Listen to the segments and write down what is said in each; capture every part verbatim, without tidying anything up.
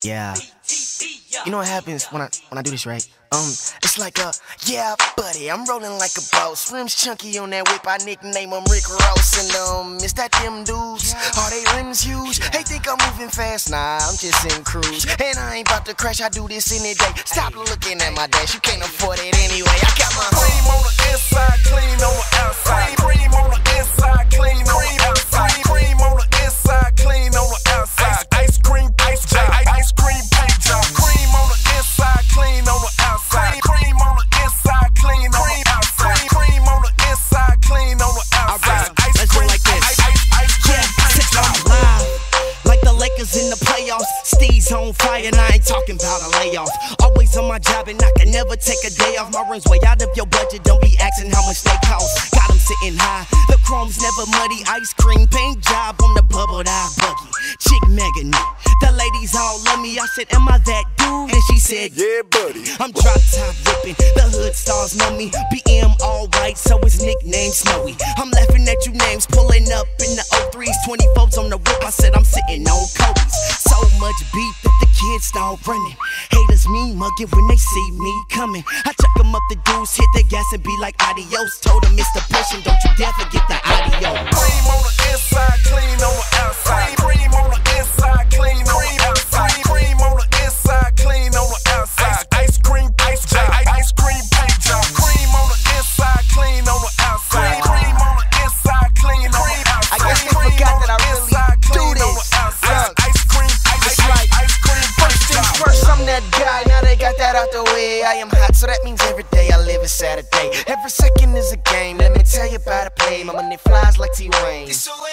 Yeah. You know what happens when I when I do this, right? Um, it's like a, yeah, buddy, I'm rolling like a boss. Rims chunky on that whip, I nickname them Rick Ross. And um, is that them dudes? Are they rims huge? They think I'm moving fast, nah, I'm just in cruise. And I ain't about to crash, I do this any day. Stop looking at my dash, you can't afford it anyway. I got my cream on the inside, clean on the outside. Cream on the inside, clean on the outside. Cream on the inside, clean on the outside. Ice cream, ice job, ice cream paint job. Cream on the inside, clean on the outside. Cream on the inside, clean on the outside. Cream on the inside, clean on the outside. Let's go like this. Ice cream paint job. Live, like the Lakers in the playoffs. Steve's on fire and I ain't talking about a layoff. Always on my job and I can never take a day off. My rims way out of your budget, don't be asking how much they cost. Got them sitting high, the chrome's never muddy. Ice cream paint job on the bubbled eye buggy. Chick mega neat, the ladies all love me. I said, am I that dude? And she said, yeah, buddy. I'm drop top ripping, the hood stars know me. B M all white, so it's nickname Snowy. I'm laughing at you names, pulling up in the oh threes, twenty-fours on the whip. I said I'm sitting on Kobe's. So much beat that the kids start running. Haters me mugging when they see me coming. I chuck them up the dudes, hit the gas and be like adios. Told them it's the passion, don't you dare forget the audio. Cream on the inside, clean on the outside. Cream on the inside, clean on the outside. Cream on the inside, clean on the outside. Ice cream, ice job, ice cream paint job. Cream on the inside, clean on the outside. Cream on the inside, clean on the outside. I guess they forgot that I really do this. Look, ice cream, it's like, ice cream. first things first, I'm that guy, now they got that out the way. I am hot, so that means every day I live is Saturday. Every second is a game, let me tell you about a play. My money flies like T-Wayne.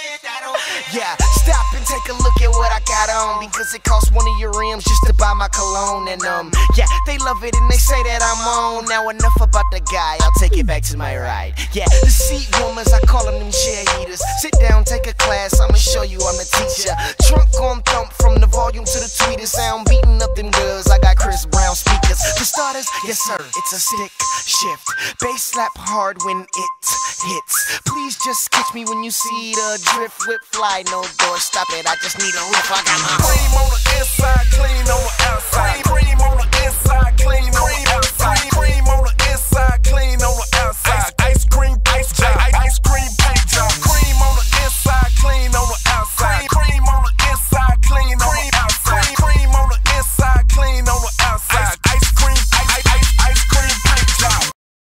Yeah, stop and take a look at what I got on, because it costs one of your rims just to buy my cologne. And um, yeah, they love it and they say that I'm on. Now enough about the guy, I'll take it back to my ride. Yeah, the seat warmers, I call them them chair heaters. Sit down, take a class, I'ma show you I'm a teacher. Trunk on thump from the volume to the tweeter sound, beating up them girls. I got Chris Brown speakers. For starters, yes sir, it's a stick shift. Bass slap hard when it hits. Please just catch me when you see the drift whip fly. No door, stop it, I just need a lift. I got my cream on the inside, clean on the outside. Cream on the inside, clean on the outside. Cream on the inside, clean